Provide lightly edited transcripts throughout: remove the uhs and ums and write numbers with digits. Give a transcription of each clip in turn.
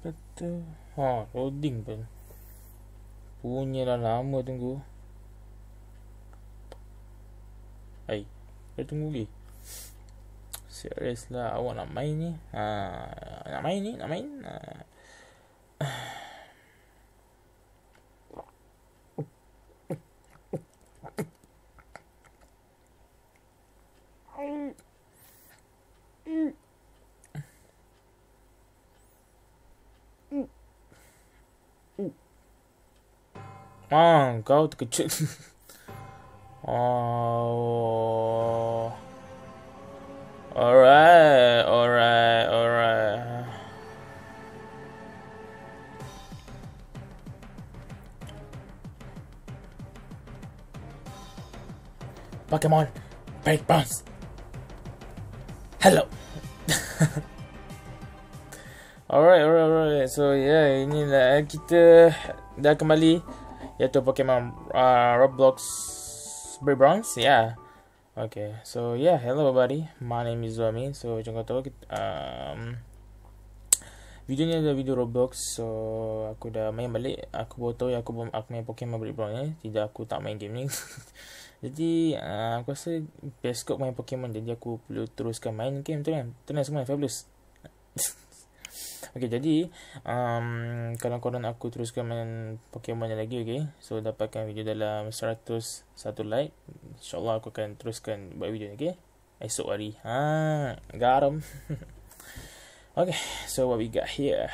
kata. Ha, loading pun. Punyalah lama tunggu. Hai, kau tunggu lagi. Serius lah, awak nak main ni? Nak main ni? Nak main? Kau terkejut. Oh. Alright. Pokemon Break Bounce. Hello. Alright. So inilah kita dah kembali, iaitu Pokemon Roblox Break Bounce. Okay, so hello everybody. My name is Zuami. So macam kau tahu, video ni adalah video Roblox. So aku dah main balik. Aku baru tahu aku main Pokemon Break Bounce ni. Tidak, aku tak main game ni. Jadi aku rasa best kot main Pokemon. Jadi aku perlu teruskan main game tu kan. Tenang semua, fabulous. Okay, jadi kalau korang aku teruskan main Pokemon ni lagi, okay, so dapatkan video dalam 101 like, InsyaAllah aku akan teruskan buat video ni, okay, esok hari. Garam. Okay, so what we got here.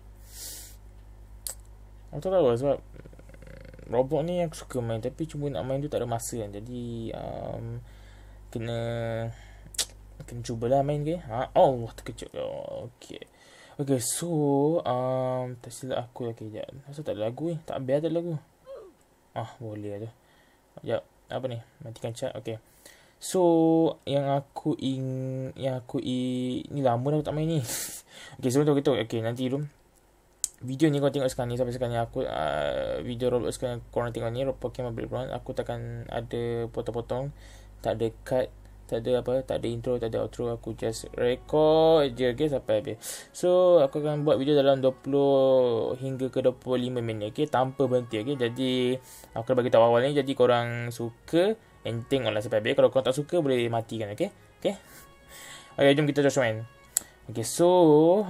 Aku tak tahu sebab Roblox ni aku suka main, tapi cuma nak main tu tak ada masa kan. Jadi kena cubalah main, okay. Allah, terkejut. Okay, so tak silap aku. Okay, sekejap. Asal tak ada lagu ni? Tak biar ada lagu. Boleh tu. Sekejap. Apa ni? Matikan chat. Okay. So yang aku ni lama dah aku tak main ni. Okay, sebelum tu kita nanti dulu. Video ni kau tengok sekarang ni, sampai sekarang ni aku video Roblox sekarang korang tengok ni, Pokemon Break Bounce. Aku takkan ada potong-potong, tak ada cut, tak ada apa, tak ada intro, tak ada outro. Aku just record je, okay, sampai habis. So aku akan buat video dalam 20 hingga ke 25 minit, okay, tanpa berhenti, okay. Jadi aku bagi tahu awal ni, jadi korang suka tengoklah sampai habis. Kalau korang tak suka boleh matikan, okay. Okay, jom kita terus main. Okay, so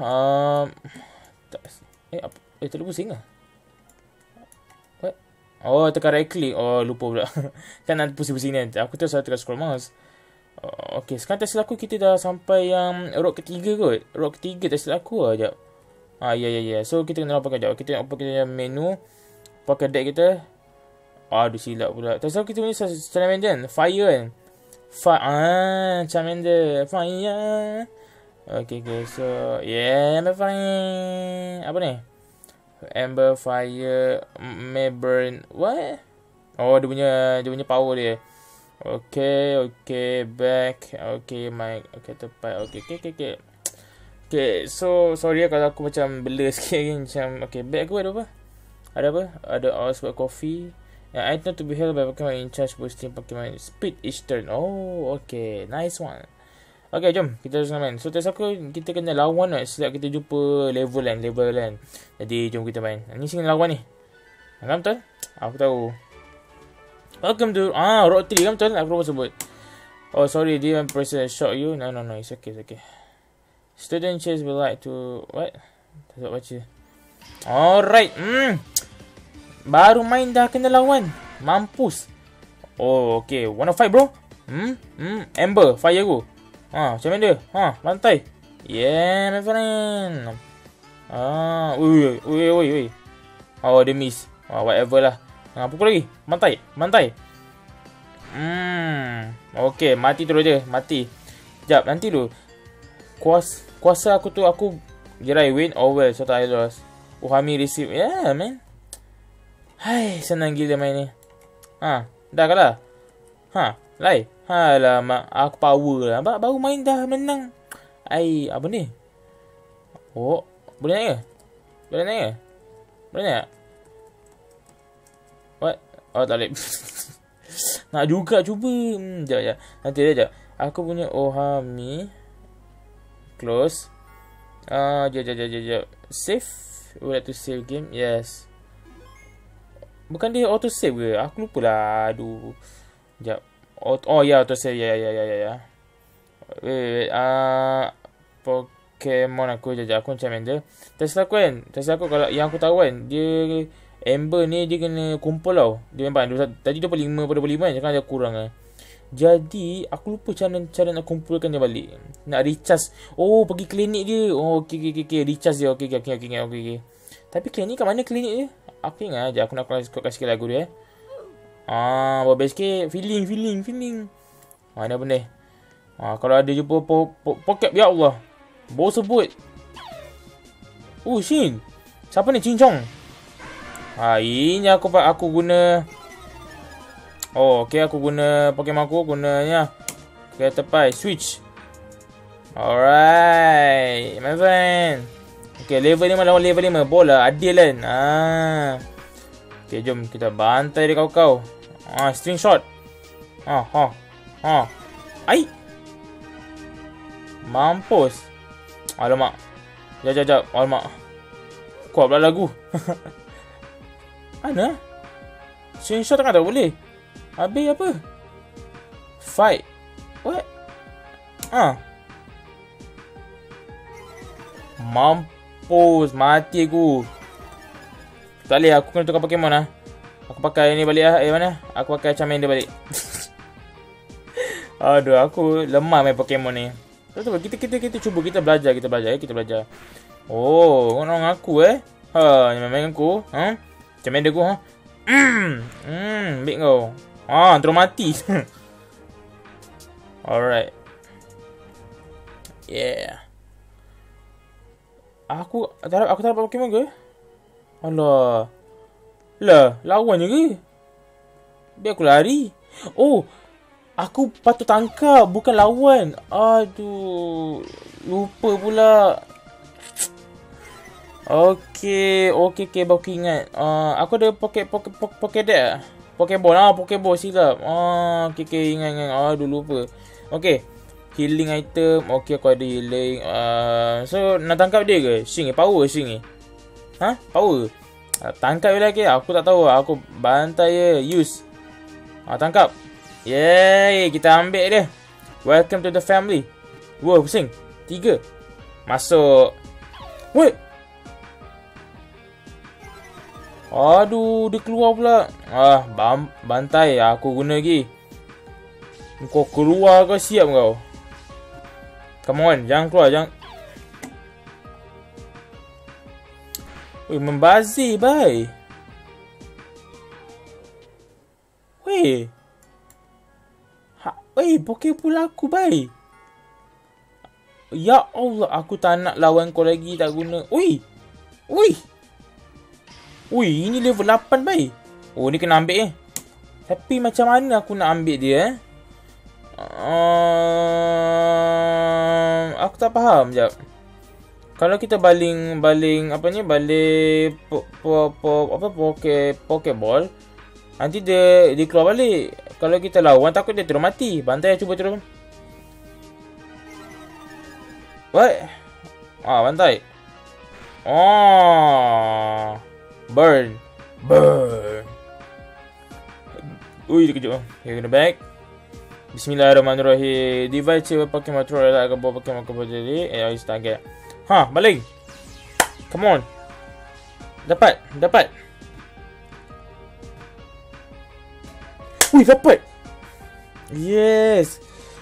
terlalu pusing lah. What? Tekan right click. Lupa pula. Kan nanti pusing-pusing ni. Aku terus tekan scroll mouse. Okay, sekarang tak silap aku kita dah sampai yang rock ketiga kot. Rock ketiga tak silap aku lah. Sekejap. Ya. So kita kena pakai sekejap. Kita nak pakai menu. Pakai deck kita. Aduh, silap pula. Tak silap kita punya Charmander kan. Fire kan. Charmander. Fire. Okay. So Amber Fire. Apa ni? Amber Fire Mayburn. What? Dia punya power dia. Okay, back. Okay, mic. Okay, tepat. Okay. Okay, so sorry kalau aku macam blur sikit lagi. Macam, okay, back aku ada apa? Ada all spot coffee. Item to be held by Pokemon in charge boosting Pokemon speed each turn. Okay, nice one. Okay, jom kita terus main. So test aku, kita kena lawan kan setiap kita jumpa level kan. Jadi jom kita main. Ni sini lawan ni. Kan betul? Aku tahu. Welcome to Rock 3 kan betul? Aku lupa sebut. Sorry, dia press shock you. No, it's okay. Student chase will like to what? Tak dapat baca. Alright. Baru main dah kena lawan. Mampus. Okay. Wanna fight, bro? Amber, fire aku. Macam mana dia? Lantai. Yeah, my friend. Ui. Dia miss. Whatever lah. Pukul lagi. Mantai. Okay, mati terus je. Mati. Sekejap, nanti dulu. Kuasa aku tu, aku gerai win. Well, so I lost. Uhami receive. Yeah, man. Hai, senang gila main ni. Dah kalah. Lai. Alamak, aku power lah. Baru main dah menang. Apa ni? Boleh naik ke? What? Tak boleh. Nak juga cuba. Sekejap. Nanti sekejap. Aku punya Ohami. Close. Jap. Save. Would like to save game? Yes. Bukan dia auto save ke? Aku lupa lah. Aduh. Jap. Oh ya, auto save. Ya. Wait. Pokemon aku jap. Aku macam mana? Tesla aku kalau yang aku tahu kan, dia Amber ni dia kena kumpul tau. Dia memang tadi 25 pada 25 kan, jangan ada kurang lah. Jadi aku lupa cara nak kumpulkan dia balik. Nak recharge. Oh, pergi klinik dia. Oh, okey. Recharge dia. Okey. Tapi klinik kat mana klinik dia? Aku ingat aja. Aku nak kasih lagu dia. Bawa best sikit. Feeling. Mana benda? Kalau ada jumpa poket, ya Allah. Bawa sebut. Oh, Shin. Siapa ni? Cincong. Ini aku guna. Oh, okey, aku guna Pokemon aku gunanya kereta tepai switch. Alright, my friend. Okey, level 5 lawan level 5. Bola adil kan? Okey, jom kita bantai dia kau. String shot. Ai. Mampus. Alamak. Jap. Alamak. Kuat pula lagu. Mana? String shot kan tak boleh. Habis apa? Fight. What? Mampus. Mati aku. Tak boleh. Aku kena tukar Pokemon lah. Aku pakai ni balik lah. Mana? Aku pakai Charmander balik. Aduh, aku lemah main Pokemon ni. Kita cuba. Kita belajar. Oh, kau nak dengan aku main aku. Charmander aku. Ambil kau. Terus mati. Alright. Yeah. Aku tak dapat Pokemon ke? Alah. Lah, lawan je ke? Biar aku lari. Oh, aku patut tangkap, bukan lawan. Aduh. Lupa pula. Okey, baru ingat. Aku ada Pokédex. Pokeball silap. Okey, ingat. Aduh, lupa. Okey. Healing item. Okey, aku ada healing. So, nak tangkap dia ke? Shing, power Shing ni. Power. Tangkap dia lagi. Aku tak tahu. Aku bantai je. Use. Tangkap. Yeay, kita ambil dia. Welcome to the family. Wow, pusing. 3. Masuk. Wait. Aduh, dia keluar pula. Bantai. Aku guna lagi. Kau keluar, kau siap kau. Come on, jangan keluar. Weh, membazir, bye. Weh. Pokeball aku, bye. Ya Allah, aku tak nak lawan kau lagi, tak guna. Weh. Ui, ini level 8 baik. Oh, ni kena ambil Tapi macam mana aku nak ambil dia Aku tak faham jap. Kalau kita baling apa ni? Baling Pokeball. Nanti dia keluar balik. Kalau kita lawan takut dia terus mati. Bantai cuba terus. What? Bantai. Burn. Ui, dia kejut. Okay, kena back. Bismillahirrahmanirrahim. Device Pokemon Troll lah. Bawa Pokemon jadi. Target. Baling. Come on. Dapat. Ui, dapat. Yes.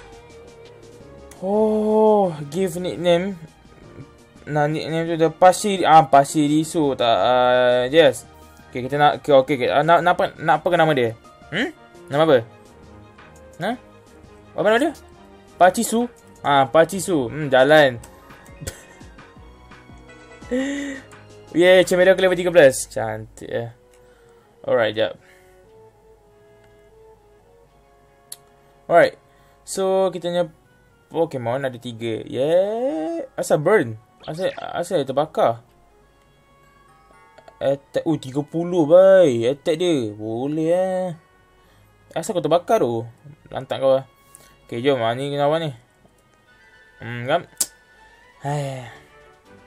Oh, give nickname. Nah, nickname tu dah Pasirisu tak. Yes. Okay, kita nak nak apa nama dia? Nama apa? Apa nama dia? Pachisu. Pachisu. Jalan. Yeah, Charmander aku level 13. Cantik Alright, jap. Alright. So, kita punya Pokemon ada 3. Yeah. Asal burn? Asal terbakar. Attack 30 bye. Attack dia boleh Asal kau terbakar tu? Lantak kau Okay, jom ni lawan ni. Kan?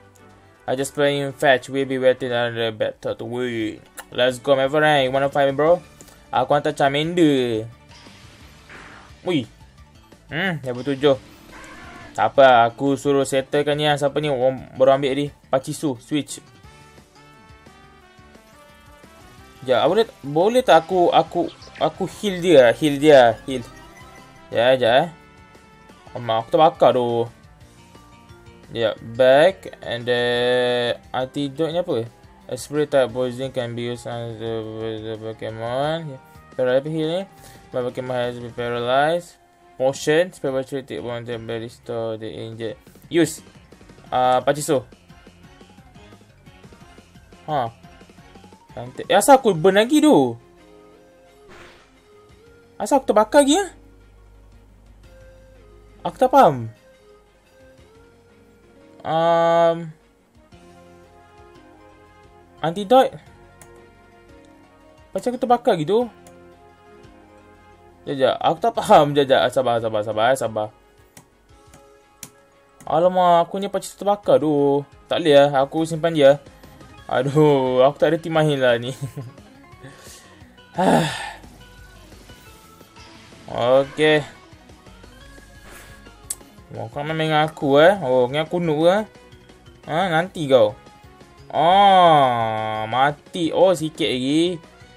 I just playing fetch. We'll be waiting on the battle to win. Let's go, my friend. You wanna fight me, bro? Aku hantar Charmander. Wih. Level 7. Tak apa, aku suruh settlekan ni lah. Siapa ni? Orang baru ambil ni. Pachirisu, switch. Ya, boleh tak aku heal dia. Heal. Ya. Aku terbakar tu. Ya, back. And then antidote ni apa? A spray type poison can be used on the Pokemon. Paralyzed healing. My Pokemon has been paralyzed. Potion. Spray battery take one to restore the injured. Use. Pachirisu. Asal aku burn lagi tu? Asal aku terbakar lagi lah? Aku tak faham. Antidote. Macam aku terbakar gitu. Sekejap, aku tak faham. Sabar. Alamak, aku ni Pachirisu terbakar tu. Tak boleh lah, aku simpan dia. Aduh, aku tak ada team mahir lah ni. Okay. Kau main dengan aku dengan aku noob nanti kau. Mati. Sikit lagi.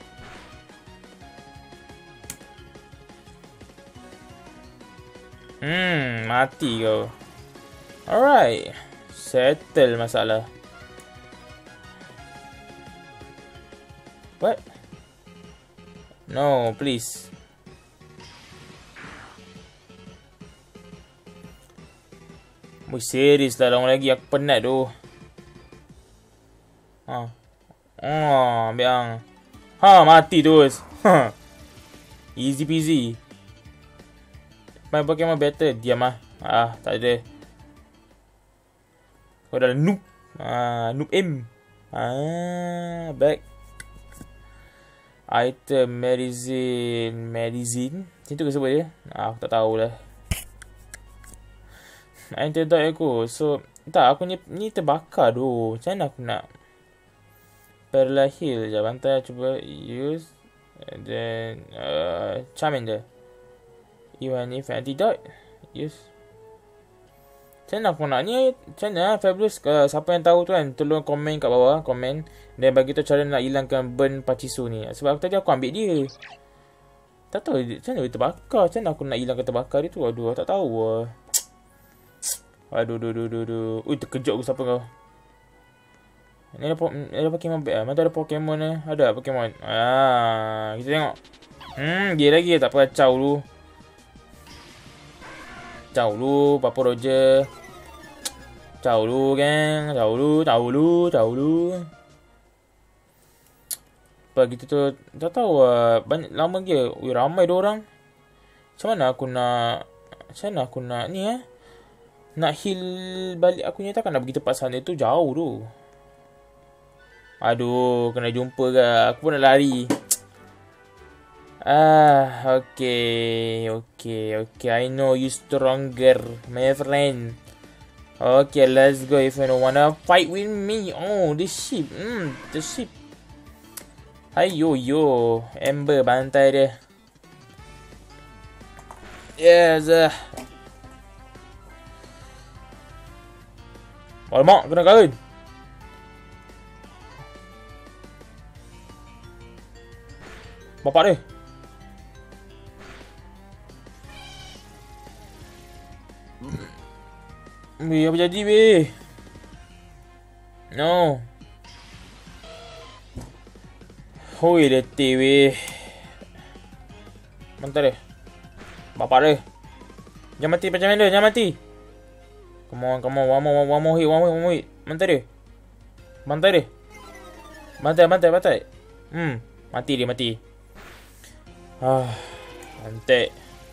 Mati kau. Alright. Settle masalah. What? No, please. Serius lah orang lagi. Aku penat tu. Ambil ang. Mati terus. Easy peasy. Main Pokemon better. Diam lah. Tak ada. Kau dah noob. Noob M. Back. Item medicine. Macam tu ke sebut dia? Aku tak tahulah. Antidote aku. So, tak, aku ni terbakar tu. Macam mana aku nak Paralyze heal. Sekejap, bantai cuba use. And then Charmander. You want if antidote? Use. Macam mana aku nak ni? Macam mana Fabulous? Siapa yang tahu tu kan, tolong komen kat bawah. Komen. Dan bagi tu cara nak hilangkan burn Pachirisu ni. Sebab tadi aku ambil dia. Tak tahu macam mana dia terbakar. Macam mana aku nak hilangkan terbakar dia tu? Aduh, tak tahu. Aduh. Ui, terkejut aku siapa kau. Ni ada Pokemon bag. Mana ada Pokemon ni? Ada Pokemon. Kita tengok. Dia lagi tak apa. Caw dulu. Papa Roger. Caw dulu, geng. Caw dulu. Apa gitu tu. Tak tahu banyak lama ke. Ui, ramai dia orang. Macam mana aku nak ni nak heal balik aku ni, takkan nak pergi tempat sana tu, jauh tu. Aduh, kena jumpa ke. Aku pun nak lari. Okay. I know you stronger, my friend. Okay, let's go if you don't wanna fight with me. The ship. The ship. Ayo, Ember bantai dia. Yes. Alamak, kena kahwin. Bapak dia. Apa jadi, weh? No. Hoi, letih, weh. Bentar dia. Bapak dia. Jangan mati macam mana, jangan mati. Come on. One more hit. Bantai dia. Bantai. Mati dia. Cantik.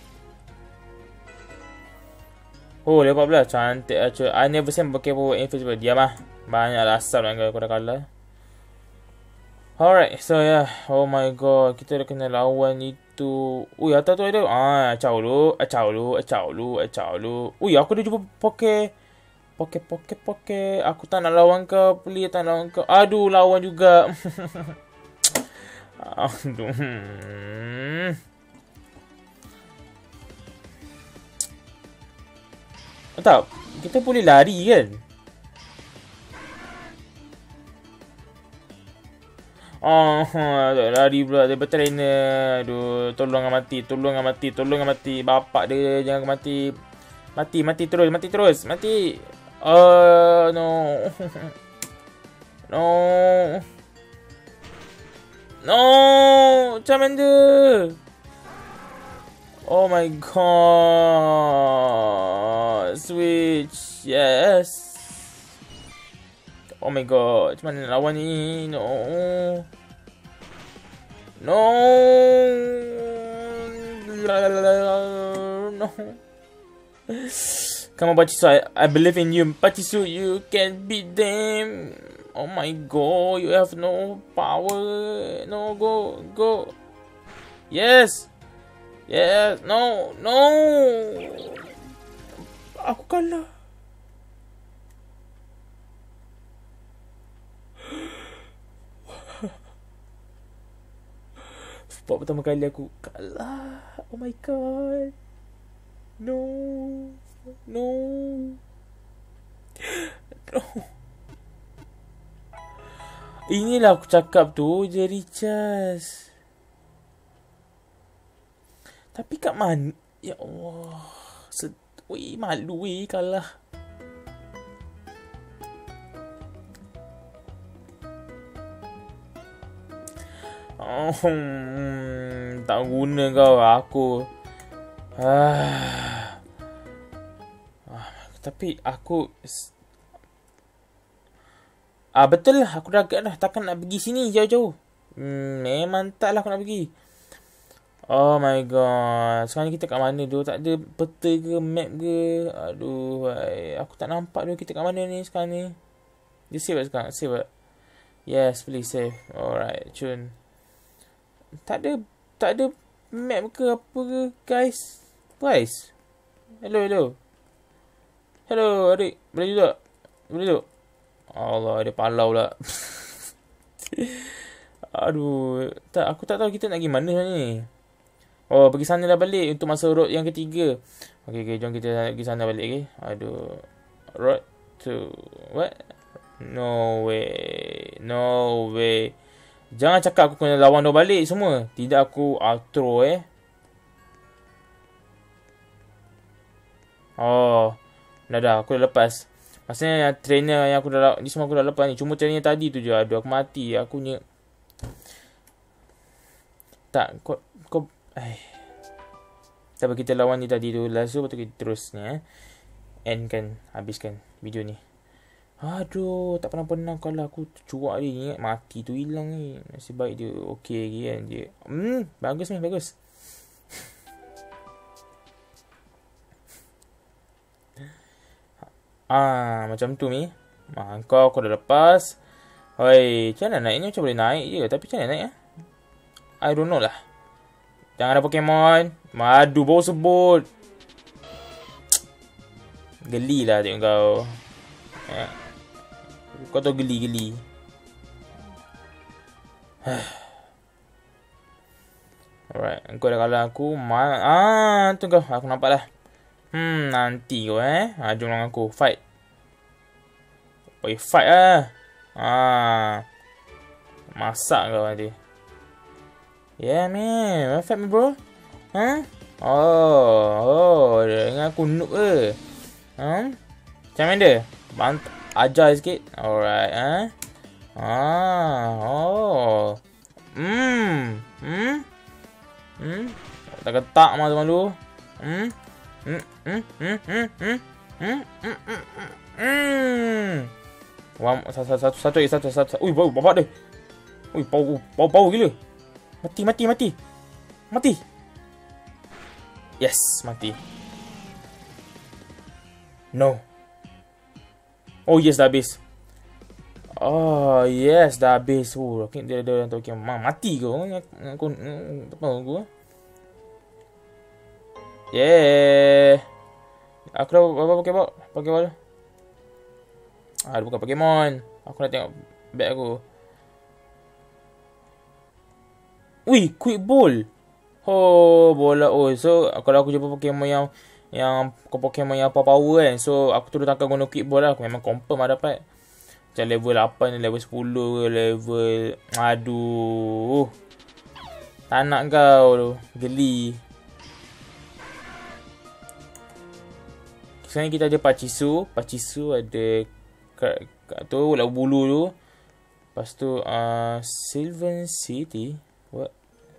Level 14. Cantik lah. I never seen Pokemon Invisible. Diam lah. Banyak lah asal dengan aku dah kalah. Alright. So yeah. Oh my god. Kita dah kena lawan itu. Ui, atas tu ada. Caw lu. Ui, aku dah jumpa Poke. Aku tak nak lawan kau. Please, tak nak lawan kau. Aduh, lawan juga. Aduh. Tak, kita boleh lari kan? Oh, lari pula dia bertrainer. Aduh, tolong mati. Bapak dia jangan mati. Mati terus. Oh, no. No, Charmander. Oh my god. Switch. Yes. Oh my god. Macam mana nak lawan ni? No. No. Come on, Pachisu. I believe in you. Pachisu, you can beat them. Oh my god. You have no power. No, go. Yes. No. Aku kalah. Sebab pertama kali aku kalah. Oh my god. No. Inilah aku cakap tu, Jerry Chas. Tapi kat mana? Ya Allah. Malu kalah. Tak guna kau. Aku tapi aku betul lah. Aku dah agak dah. Takkan nak pergi sini jauh-jauh. Memang tak lah aku nak pergi. Oh my god. Sekarang ni kita kat mana tu? Tak ada peta ke map ke? Aduh, aku tak nampak tu kita kat mana ni sekarang ni. Dia save sekarang. Save. Yes, please save. Alright, cun. Tak ada map ke apa ke, guys? Hello, adik. Boleh duduk? Allah, ada palau pula. Aduh, aku tak tahu kita nak pergi mana ni. Oh, pergi sana dah balik untuk masa road yang ketiga. Okay, jom kita pergi sana balik, okay? Aduh. Road to... What? No way. Jangan cakap aku kena lawan dia balik semua. Tidak, aku outro, Oh. Dah, aku dah lepas. Maksudnya trainer yang aku dah... Ni semua aku dah lepas ni. Cuma trainer tadi tu je. Aduh, aku mati. Aku ni... Tak, kau... Tapi kita lawan ni tadi tu. Lepas tu kita terusnya. End kan. Habiskan video ni. Aduh, tak pernah kalau aku cuak dia. Ingat mati tu hilang ni. Nasib baik dia okey lagi kan dia. Bagus. Macam tu ni. Kau dah lepas. Hoi, macam mana naiknya? Macam boleh naik je. Tapi macam mana naik I don't know lah. Jangan ada Pokemon. Madu bau sebut. Geli lah tengok kau. Kau tahu geli. Alright, kau dah kalah aku. Tu kau. Aku nampak dah. Nanti kau jom dengan aku. Fight. Fight lah. Masak kau nanti. Yeah, man. Fight me, bro. Dengan aku noob ke? Macam mana dia? Ajar sikit. Alright, Tak ketak malu-malu. Satu. Ui, bau bapak dia. Ui, bau gila. Mati. Yes, mati. No. Oh, yes, dah habis. Oh, yes, dah habis. Dia ada orang tahu mati kau. Aku tak tahu aku. Yeah. Aku dah pakai bau. Dia bukan Pokemon. Aku nak tengok bag aku. Wih, quick ball. Oh, bola. Oh, so kalau aku jumpa Pokemon yang Pokemon yang power kan. So aku terus akan guna quick ball lah. Aku memang confirm lah dapat. Macam level 8 ni, level 10 level... Aduh. Tak nak kau tu. Geli. Sekarang kita ada Pachirisu. Pachirisu ada tu lagu bulu tu. Lepas tu Sylvan City. What?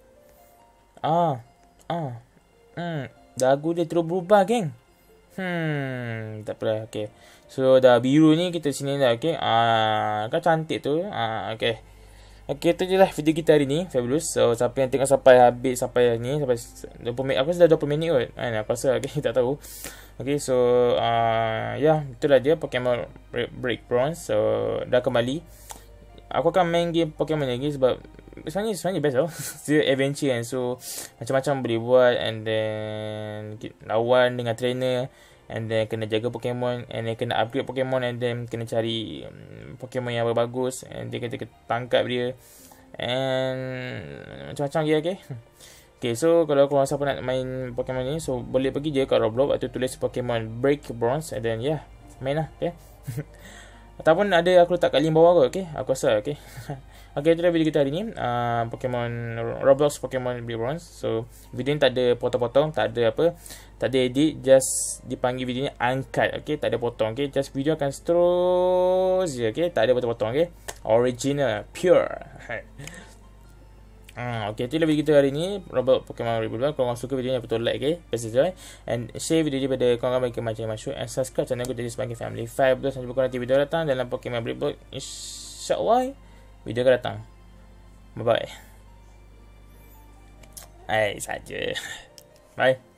Dagu dia terus berubah, geng. Tak apalah. Okay. So dah biru ni kita sini dah. Okay. Kan cantik tu. Okay. Okay, tu je lah video kita hari ni. Fabulous. So siapa yang tengok sampai habis, sampai ni, sampai 20 minit. Aku sudah 20 minit kot. Aku rasa. Okay, tak tahu. Okay, so itulah dia Pokemon Break Bronze. So dah kembali. Aku akan main game Pokemon lagi sebab sebenarnya best tau. Dia adventure kan. So macam-macam boleh buat. And then lawan dengan trainer. And then kena jaga Pokemon. And then kena upgrade Pokemon. And then kena cari Pokemon yang bagus. And then kita tangkap dia. And macam-macam je. Okay. Okay, so kalau korang siapa nak main Pokemon ni, so boleh pergi je kat Roblox atau tulis Pokemon Break Bronze. And then main lah. Okay. Ataupun ada aku letak kat link bawah kot. Okay, aku rasa. Okay. Okay, itu dah video kita hari ni. Pokemon Roblox Pokemon Break Bronze. So video ni tak ada potong-potong, tak ada apa, tak ada edit, just dipanggil video ni uncut. Okay, tak ada potong. Okay, just video akan terus je. Okay, tak ada potong-potong. Okay, original, pure. Okay, itulah video kita hari ni Roblox Pokemon Break Bronze. Kalau korang suka video ni, betul like. Okay, subscribe and share video ni pada korang bagi macam masuk. And subscribe channel aku jadi sebagai family 5. Betul, sampai jumpa nanti video datang dalam Pokemon Break Bronze. InsyaAllah video akan datang. Bye bye. Saja. Bye.